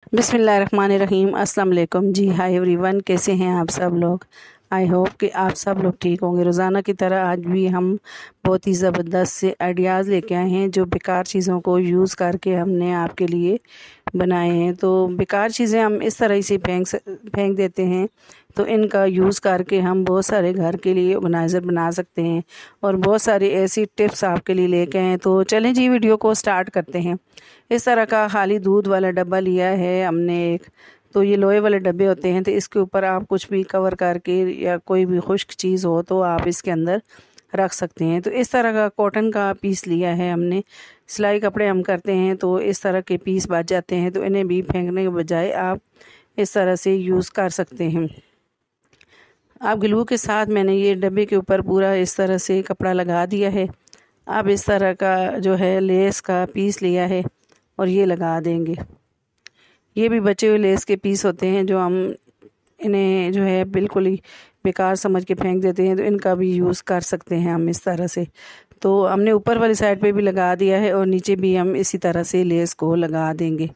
बिस्मिल्लाहिर्रहमानिर्रहीम। अस्सलाम वालेकुम। जी हाय एवरीवन, कैसे हैं आप सब लोग। आई होप कि आप सब लोग ठीक होंगे। रोज़ाना की तरह आज भी हम बहुत ही ज़बरदस्त से आइडियाज़ लेके आए हैं जो बेकार चीज़ों को यूज़ करके हमने आपके लिए बनाए हैं। तो बेकार चीज़ें हम इस तरह से फेंक देते हैं, तो इनका यूज़ करके हम बहुत सारे घर के लिए ऑर्गेनाइज़र बना सकते हैं और बहुत सारी ऐसी टिप्स आपके लिए लेके आए हैं। तो चलें जी, वीडियो को स्टार्ट करते हैं। इस तरह का खाली दूध वाला डब्बा लिया है हमने एक। तो ये लोहे वाले डब्बे होते हैं, तो इसके ऊपर आप कुछ भी कवर करके या कोई भी खुश्क चीज़ हो तो आप इसके अंदर रख सकते हैं। तो इस तरह का कॉटन का पीस लिया है हमने। सिलाई कपड़े हम करते हैं तो इस तरह के पीस बच जाते हैं, तो इन्हें भी फेंकने के बजाय आप इस तरह से यूज़ कर सकते हैं। आप ग्लू के साथ मैंने ये डब्बे के ऊपर पूरा इस तरह से कपड़ा लगा दिया है। अब इस तरह का जो है लेस का पीस लिया है और ये लगा देंगे। ये भी बचे हुए लेस के पीस होते हैं जो हम इन्हें जो है बिल्कुल ही बेकार समझ के फेंक देते हैं, तो इनका भी यूज़ कर सकते हैं हम इस तरह से। तो हमने ऊपर वाली साइड पे भी लगा दिया है और नीचे भी हम इसी तरह से लेस को लगा देंगे।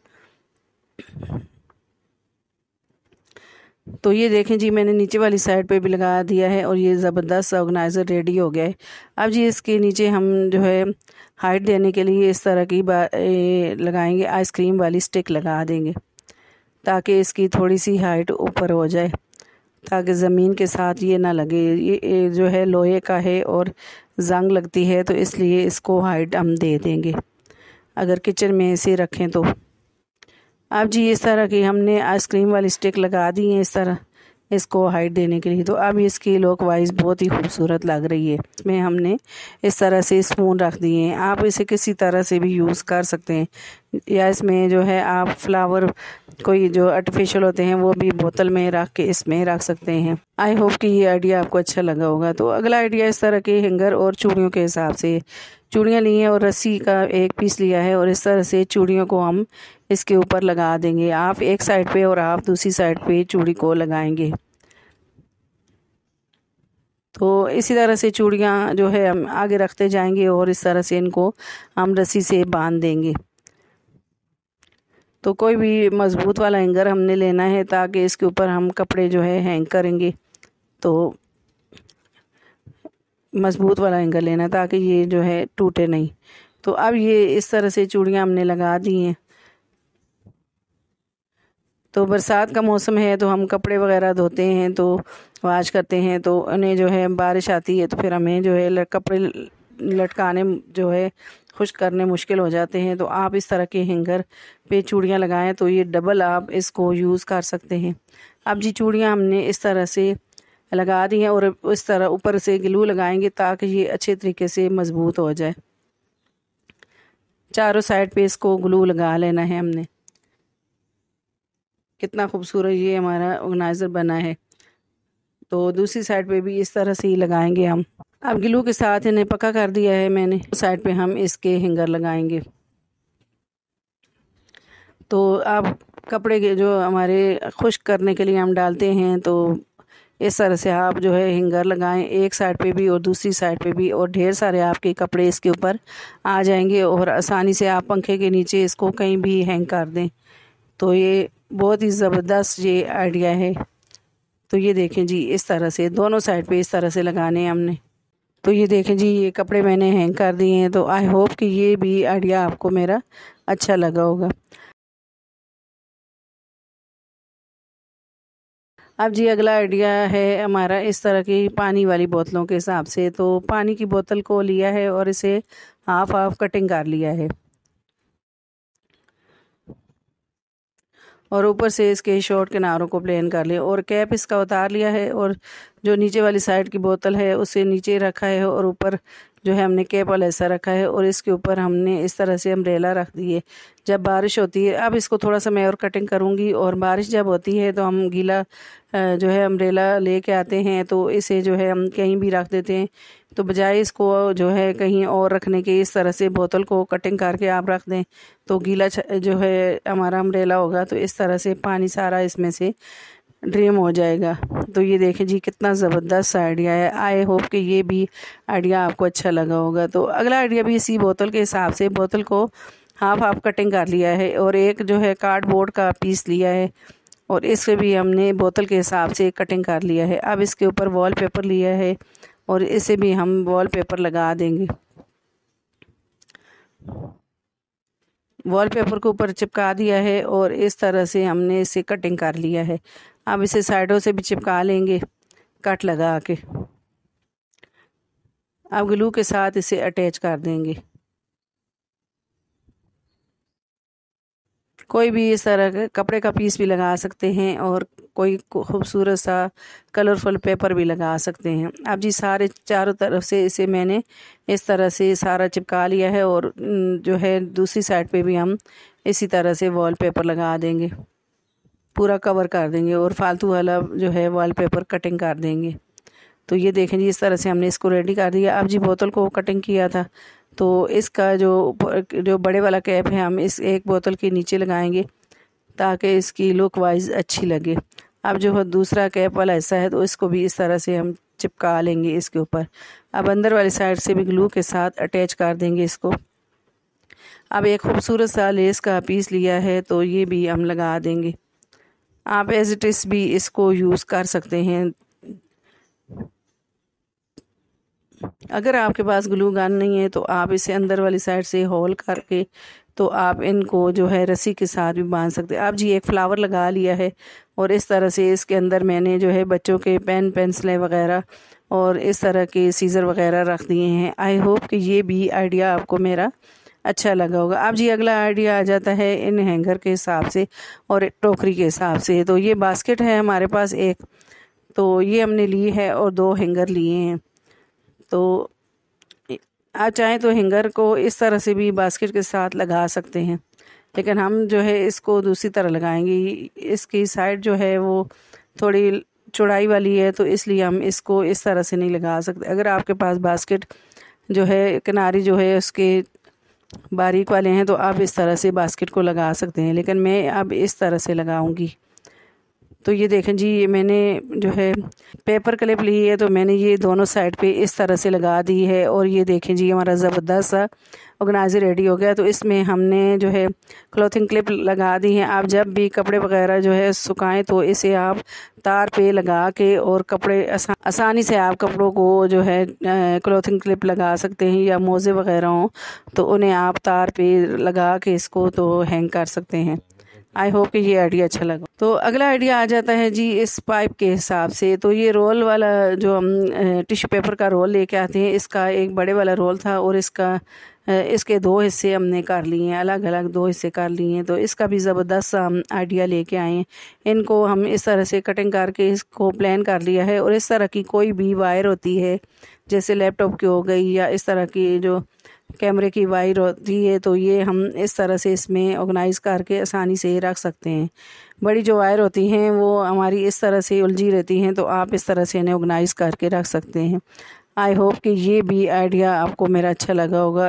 तो ये देखें जी, मैंने नीचे वाली साइड पे भी लगा दिया है और ये ज़बरदस्त ऑर्गेनाइज़र रेडी हो गया है। अब जी इसके नीचे हम जो है हाइट देने के लिए इस तरह की लगाएंगे, आइसक्रीम वाली स्टिक लगा देंगे ताकि इसकी थोड़ी सी हाइट ऊपर हो जाए, ताकि ज़मीन के साथ ये ना लगे। ये जो है लोहे का है और जंग लगती है, तो इसलिए इसको हाइट हम दे देंगे अगर किचन में इसे रखें तो। अब जी इस तरह की हमने आइसक्रीम वाली स्टिक लगा दी है इस तरह इसको हाइट देने के लिए। तो अब इसकी लुक वाइज बहुत ही खूबसूरत लग रही है। इसमें हमने इस तरह से स्पून रख दिए हैं। आप इसे किसी तरह से भी यूज़ कर सकते हैं, या इसमें जो है आप फ्लावर कोई जो आर्टिफिशियल होते हैं वो भी बोतल में रख के इसमें रख सकते हैं। आई होप कि ये आइडिया आपको अच्छा लगा होगा। तो अगला आइडिया इस तरह के हैंगर और चूड़ियों के हिसाब से चूड़ियाँ ली हैं और रस्सी का एक पीस लिया है और इस तरह से चूड़ियों को हम इसके ऊपर लगा देंगे। आप एक साइड पे और आप दूसरी साइड पे चूड़ी को लगाएंगे। तो इसी तरह से चूड़ियाँ जो है हम आगे रखते जाएंगे और इस तरह से इनको हम रस्सी से बांध देंगे। तो कोई भी मज़बूत वाला हैंगर हमने लेना है ताकि इसके ऊपर हम कपड़े जो है हैंग करेंगे, तो मज़बूत वाला हैंगर लेना ताकि ये जो है टूटे नहीं। तो अब ये इस तरह से चूड़ियाँ हमने लगा दी हैं। तो बरसात का मौसम है तो हम कपड़े वगैरह धोते हैं तो वॉश करते हैं, तो उन्हें जो है बारिश आती है तो फिर हमें जो है कपड़े लटकाने जो है खुश्क करने मुश्किल हो जाते हैं। तो आप इस तरह के हैंगर पे चूड़ियाँ लगाएं तो ये डबल आप इसको यूज़ कर सकते हैं। अब जी चूड़ियाँ हमने इस तरह से लगा दी हैं और इस तरह ऊपर से ग्लू लगाएंगे ताकि ये अच्छे तरीके से मज़बूत हो जाए। चारों साइड पे इसको ग्लू लगा लेना है हमने। कितना खूबसूरत ये हमारा ऑर्गेनाइज़र बना है। तो दूसरी साइड पे भी इस तरह से ही लगाएंगे हम। अब ग्लू के साथ इन्हें पक्का कर दिया है मैंने। साइड पे हम इसके हैंगर लगाएंगे। तो अब कपड़े के जो हमारे खुश्क करने के लिए हम डालते हैं, तो इस तरह से आप जो है हैंगर लगाएं एक साइड पे भी और दूसरी साइड पे भी, और ढेर सारे आपके कपड़े इसके ऊपर आ जाएंगे और आसानी से आप पंखे के नीचे इसको कहीं भी हैंग कर दें। तो ये बहुत ही ज़बरदस्त ये आइडिया है। तो ये देखें जी, इस तरह से दोनों साइड पे इस तरह से लगाने हैं हमने। तो ये देखें जी, ये कपड़े मैंने हैंग कर दिए हैं। तो आई होप कि ये भी आइडिया आपको मेरा अच्छा लगा होगा। अब जी अगला आइडिया है हमारा इस तरह की पानी वाली बोतलों के हिसाब से। तो पानी की बोतल को लिया है और इसे हाफ हाफ कटिंग कर लिया है और ऊपर से इसके शॉर्ट किनारों को प्लेन कर लिया और कैप इसका उतार लिया है और जो नीचे वाली साइड की बोतल है उसे नीचे रखा है और ऊपर जो है हमने कैप वाला ऐसा रखा है और इसके ऊपर हमने इस तरह से अम्ब्रेला रख दी है। जब बारिश होती है, अब इसको थोड़ा सा मैं और कटिंग करूँगी, और बारिश जब होती है तो हम गीला जो है अम्ब्रेला लेके आते हैं तो इसे जो है हम कहीं भी रख देते हैं। तो बजाय इसको जो है कहीं और रखने के इस तरह से बोतल को कटिंग करके आप रख दें तो गीला जो है हमारा अम्ब्रेला होगा, तो इस तरह से पानी सारा इसमें से ड्रेन हो जाएगा। तो ये देखें जी, कितना ज़बरदस्त आइडिया है। आई होप कि ये भी आइडिया आपको अच्छा लगा होगा। तो अगला आइडिया भी इसी बोतल के हिसाब से, बोतल को हाफ हाफ कटिंग कर लिया है। और एक जो है कार्डबोर्ड का पीस लिया है और इससे भी हमने बोतल के हिसाब से कटिंग कर लिया है। अब इसके ऊपर वॉलपेपर लिया है और इसे भी हम वॉलपेपर लगा देंगे। वॉलपेपर के ऊपर चिपका दिया है और इस तरह से हमने इसे कटिंग कर लिया है। अब इसे साइडों से भी चिपका लेंगे कट लगा के। अब ग्लू के साथ इसे अटैच कर देंगे। कोई भी इस तरह के कपड़े का पीस भी लगा सकते हैं और कोई खूबसूरत सा कलरफुल पेपर भी लगा सकते हैं। अब जी सारे चारों तरफ से इसे मैंने इस तरह से सारा चिपका लिया है और जो है दूसरी साइड पे भी हम इसी तरह से वॉलपेपर लगा देंगे, पूरा कवर कर देंगे और फालतू वाला जो है वॉलपेपर कटिंग कर देंगे। तो ये देखें जी इस तरह से हमने इसको रेडी कर दिया। अब जी बोतल को कटिंग किया था तो इसका जो बड़े वाला कैप है हम इस एक बोतल के नीचे लगाएंगे ताकि इसकी लुक वाइज अच्छी लगे। अब जो दूसरा कैप वाला हिस्सा है तो इसको भी इस तरह से हम चिपका लेंगे इसके ऊपर। अब अंदर वाली साइड से भी ग्लू के साथ अटैच कर देंगे इसको। अब एक खूबसूरत सा लेस का पीस लिया है तो ये भी हम लगा देंगे। आप एज इट इज़ भी इसको यूज़ कर सकते हैं। अगर आपके पास ग्लू गन नहीं है तो आप इसे अंदर वाली साइड से होल करके तो आप इनको जो है रस्सी के साथ भी बांध सकते हैं। आप जी एक फ्लावर लगा लिया है और इस तरह से इसके अंदर मैंने जो है बच्चों के पेन पेंसिलें वगैरह और इस तरह के सीज़र वगैरह रख दिए हैं। आई होप कि ये भी आइडिया आपको मेरा अच्छा लगा होगा। अब जी अगला आइडिया आ जाता है इन हैंगर के हिसाब से और टोकरी के हिसाब से। तो ये बास्केट है हमारे पास एक, तो ये हमने ली है और 2 हैंगर लिए हैं। तो आप चाहें तो हैंगर को इस तरह से भी बास्केट के साथ लगा सकते हैं, लेकिन हम जो है इसको दूसरी तरह लगाएंगे। इसकी साइड जो है वो थोड़ी चौड़ाई वाली है तो इसलिए हम इसको इस तरह से नहीं लगा सकते। अगर आपके पास बास्केट जो है किनारी जो है उसके बारीक वाले हैं तो आप इस तरह से बास्केट को लगा सकते हैं, लेकिन मैं अब इस तरह से लगाऊंगी। तो ये देखें जी ये मैंने जो है पेपर क्लिप ली है तो मैंने ये दोनों साइड पे इस तरह से लगा दी है और ये देखें जी हमारा ज़बरदस्त सा ऑर्गेनाइजर रेडी हो गया। तो इसमें हमने जो है क्लॉथिंग क्लिप लगा दी है। आप जब भी कपड़े वगैरह जो है सुखाएं तो इसे आप तार पे लगा के और कपड़े आसानी से आप कपड़ों को जो है क्लॉथिंग क्लिप लगा सकते हैं, या मोज़े वगैरह हों तो उन्हें आप तार पे लगा के इसको तो हैंग कर सकते हैं। आई होप कि ये आइडिया अच्छा लगा। तो अगला आइडिया आ जाता है जी इस पाइप के हिसाब से। तो ये रोल वाला जो हम टिश्यू पेपर का रोल लेके आते हैं, इसका एक बड़े वाला रोल था और इसके 2 हिस्से हमने कर लिए हैं, अलग अलग 2 हिस्से कर लिए हैं। तो इसका भी ज़बरदस्त हम आइडिया लेके आए हैं। इनको हम इस तरह से कटिंग करके इसको प्लान कर लिया है। और इस तरह की कोई भी वायर होती है जैसे लैपटॉप की हो गई या इस तरह की जो कैमरे की वायर होती है तो ये हम इस तरह से इसमें ऑर्गेनाइज़ करके आसानी से रख सकते हैं। बड़ी जो वायर होती हैं वो हमारी इस तरह से उलझी रहती हैं तो आप इस तरह से इन्हें ऑर्गेनाइज़ करके रख सकते हैं। आई होप कि ये भी आइडिया आपको मेरा अच्छा लगा होगा।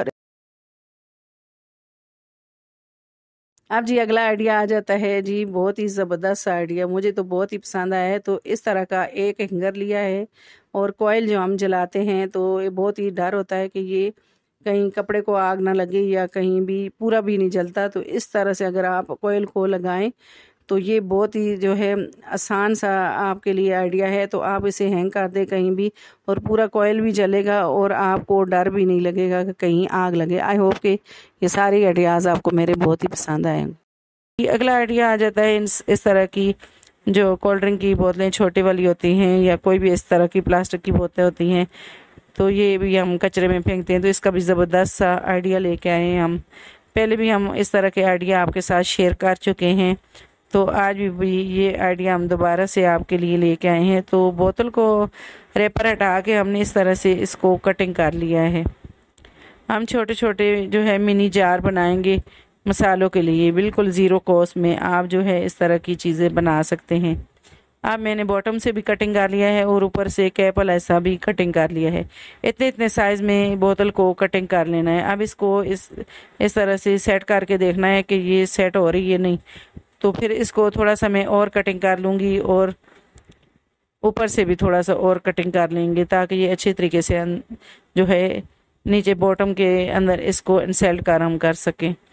अब जी अगला आइडिया आ जाता है जी बहुत ही ज़बरदस्त आइडिया, मुझे तो बहुत ही पसंद आया है। तो इस तरह का एक हैंगर लिया है और कोयल जो हम जलाते हैं तो ये बहुत ही डर होता है कि ये कहीं कपड़े को आग ना लगे या कहीं भी पूरा भी नहीं जलता। तो इस तरह से अगर आप कोयल को लगाएं तो ये बहुत ही जो है आसान सा आपके लिए आइडिया है। तो आप इसे हैंग कर दें कहीं भी और पूरा कोयल भी जलेगा और आपको डर भी नहीं लगेगा कि कहीं आग लगे। आई होप कि ये सारे आइडियाज़ आपको मेरे बहुत ही पसंद आएंगे। अगला आइडिया आ जाता है इस तरह की जो कोल्ड ड्रिंक की बोतलें छोटी वाली होती हैं या कोई भी इस तरह की प्लास्टिक की बोतलें होती हैं तो ये भी हम कचरे में फेंकते हैं। तो इसका भी ज़बरदस्त सा आइडिया लेके आए हैं हम। पहले भी हम इस तरह के आइडिया आपके साथ शेयर कर चुके हैं तो आज भी ये आइडिया हम दोबारा से आपके लिए लेके आए हैं। तो बोतल को रैपर हटा के हमने इस तरह से इसको कटिंग कर लिया है। हम छोटे छोटे जो है मिनी जार बनाएंगे मसालों के लिए, बिल्कुल ज़ीरो कॉस्ट में आप जो है इस तरह की चीज़ें बना सकते हैं। अब मैंने बॉटम से भी कटिंग कर लिया है और ऊपर से कैप वाला ऐसा भी कटिंग कर लिया है। इतने इतने साइज़ में बोतल को कटिंग कर लेना है। अब इसको इस तरह से सेट करके देखना है कि ये सेट हो रही है नहीं, तो फिर इसको थोड़ा सा मैं और कटिंग कर लूँगी और ऊपर से भी थोड़ा सा और कटिंग कर लेंगे ताकि ये अच्छे तरीके से जो है नीचे बॉटम के अंदर इसको इंसर्ट कर हम कर सकें।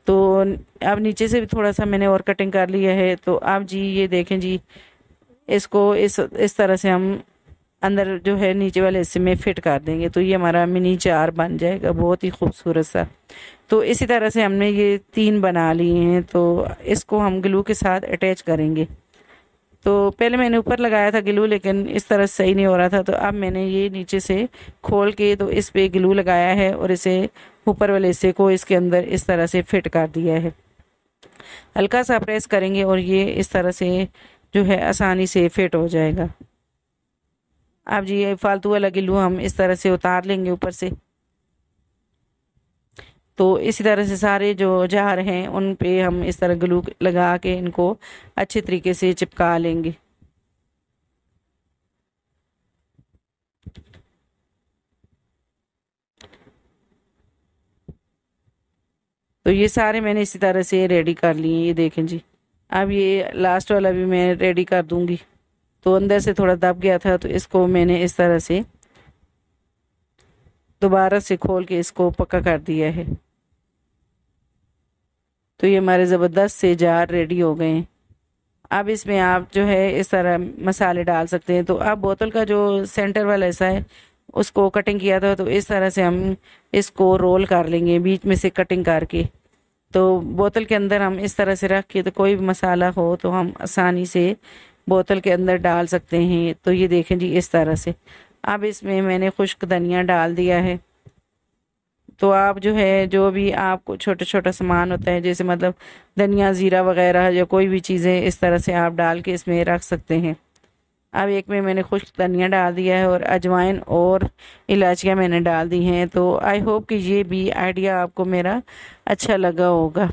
तो अब नीचे से भी थोड़ा सा मैंने और कटिंग कर लिया है। तो अब जी ये देखें जी, इसको इस तरह से हम अंदर जो है नीचे वाले हिस्से में फिट कर देंगे, तो ये हमारा मिनी चार बन जाएगा बहुत ही खूबसूरत सा। तो इसी तरह से हमने ये 3 बना लिए हैं, तो इसको हम ग्लू के साथ अटैच करेंगे। तो पहले मैंने ऊपर लगाया था ग्लू, लेकिन इस तरह सही नहीं हो रहा था, तो अब मैंने ये नीचे से खोल के तो इस पे ग्लू लगाया है और इसे ऊपर वाले हिस्से को इसके अंदर इस तरह से फिट कर दिया है। हल्का सा प्रेस करेंगे और ये इस तरह से जो है आसानी से फिट हो जाएगा। अब जी ये फालतू वाला ग्लू हम इस तरह से उतार लेंगे ऊपर से। तो इसी तरह से सारे जो जार हैं उन पे हम इस तरह ग्लू लगा के इनको अच्छे तरीके से चिपका लेंगे। तो ये सारे मैंने इसी तरह से रेडी कर लिए, ये देखें जी। अब ये लास्ट वाला भी मैं रेडी कर दूंगी। तो अंदर से थोड़ा दब गया था, तो इसको मैंने इस तरह से दोबारा से खोल के इसको पक्का कर दिया है। तो ये हमारे ज़बरदस्त से जार रेडी हो गए हैं। अब इसमें आप जो है इस तरह मसाले डाल सकते हैं। तो अब बोतल का जो सेंटर वाला हिस्सा है उसको कटिंग किया था, तो इस तरह से हम इसको रोल कर लेंगे बीच में से कटिंग करके। तो बोतल के अंदर हम इस तरह से रख के, तो कोई भी मसाला हो तो हम आसानी से बोतल के अंदर डाल सकते हैं। तो ये देखें जी इस तरह से। अब इसमें मैंने खुश्क धनिया डाल दिया है। तो आप जो है जो भी आपको छोटा छोटा सामान होता है, जैसे मतलब धनिया जीरा वगैरह या कोई भी चीज़ें इस तरह से आप डाल के इसमें रख सकते हैं। अब एक में मैंने खुश्क धनिया डाल दिया है और अजवाइन और इलायचियाँ मैंने डाल दी हैं। तो आई होप कि ये भी आइडिया आपको मेरा अच्छा लगा होगा।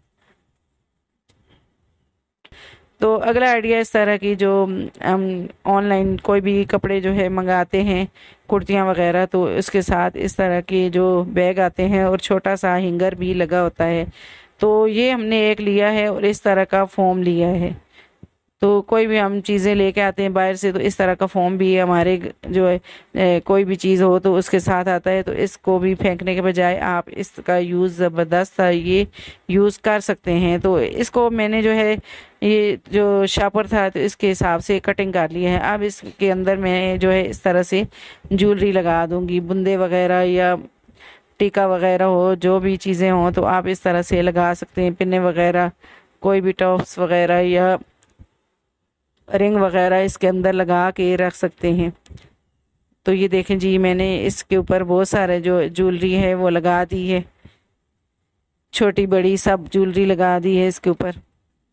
तो अगला आइडिया इस तरह की, जो हम ऑनलाइन कोई भी कपड़े जो है मंगाते हैं, कुर्तियाँ वगैरह, तो इसके साथ इस तरह के जो बैग आते हैं और छोटा सा हैंगर भी लगा होता है। तो ये हमने एक लिया है और इस तरह का फोम लिया है। तो कोई भी हम चीज़ें लेके आते हैं बाहर से, तो इस तरह का फॉर्म भी हमारे जो है कोई भी चीज़ हो तो उसके साथ आता है। तो इसको भी फेंकने के बजाय आप इसका यूज़ ज़बरदस्त ये यूज़ कर सकते हैं। तो इसको मैंने जो है ये जो शापर था तो इसके हिसाब से कटिंग कर लिया है। अब इसके अंदर मैं जो है इस तरह से ज्वेलरी लगा दूंगी, बुंदे वगैरह या टीका वगैरह हो, जो भी चीज़ें हों तो आप इस तरह से लगा सकते हैं। पिन्ने वगैरह, कोई भी टॉप्स वगैरह या रिंग वगैरह इसके अंदर लगा के रख सकते हैं। तो ये देखें जी, मैंने इसके ऊपर बहुत सारे जो ज्वेलरी है वो लगा दी है, छोटी बड़ी सब ज्वेलरी लगा दी है इसके ऊपर।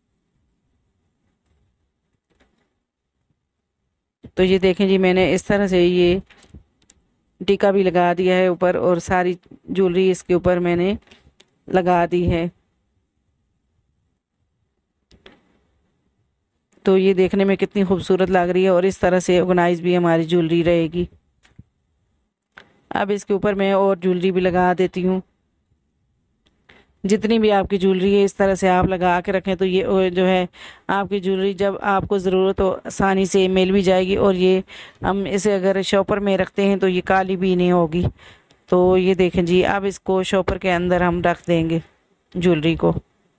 तो ये देखें जी, मैंने इस तरह से ये टीका भी लगा दिया है ऊपर और सारी ज्वेलरी इसके ऊपर मैंने लगा दी है। तो ये देखने में कितनी खूबसूरत लग रही है और इस तरह से ऑर्गेनाइज भी हमारी ज्वेलरी रहेगी। अब इसके ऊपर मैं और ज्वेलरी भी लगा देती हूँ। जितनी भी आपकी ज्वेलरी है इस तरह से आप लगा के रखें, तो ये जो है आपकी ज्वेलरी जब आपको ज़रूरत हो आसानी से मिल भी जाएगी। और ये हम इसे अगर शॉपर में रखते हैं तो ये काली भी नहीं होगी। तो ये देखें जी, अब इसको शॉपर के अंदर हम रख देंगे ज्वेलरी को।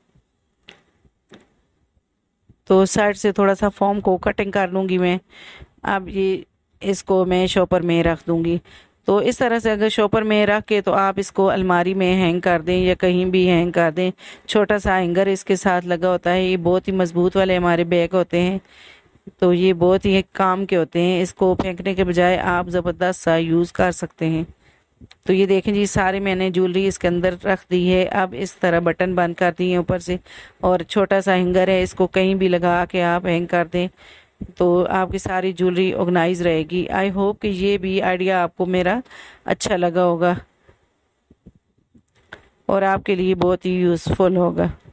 तो साइड से थोड़ा सा फॉर्म को कटिंग कर लूँगी मैं। अब ये इसको मैं शॉपर में रख दूँगी। तो इस तरह से अगर शॉपर में रख के तो आप इसको अलमारी में हैंग कर दें या कहीं भी हैंग कर दें। छोटा सा हैंगर इसके साथ लगा होता है, ये बहुत ही मजबूत वाले हमारे बैग होते हैं। तो ये बहुत ही काम के होते हैं, इसको फेंकने के बजाय आप ज़बरदस्त सा यूज़ कर सकते हैं। तो ये देखें जी, सारे मैंने ज्वेलरी इसके अंदर रख दी है। अब इस तरह बटन बंद कर दिए ऊपर से और छोटा सा हैंगर है, इसको कहीं भी लगा के आप हैंग कर दें तो आपकी सारी ज्वेलरी ऑर्गेनाइज रहेगी। आई होप कि ये भी आइडिया आपको मेरा अच्छा लगा होगा और आपके लिए बहुत ही यूज़फुल होगा।